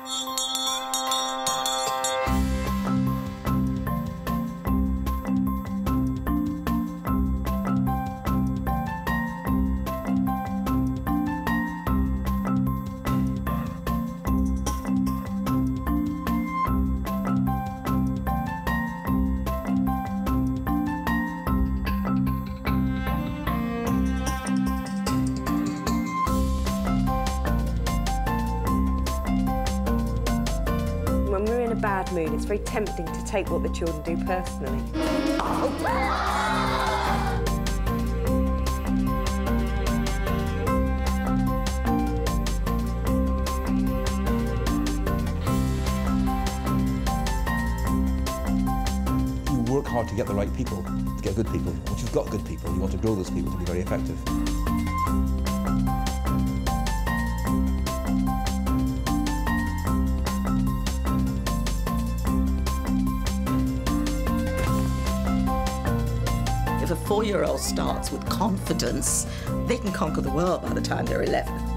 When we're in a bad mood, it's very tempting to take what the children do personally. You work hard to get the right people, to get good people. Once you've got good people, you want to grow those people to be very effective. If a 4-year-old starts with confidence, they can conquer the world by the time they're 11.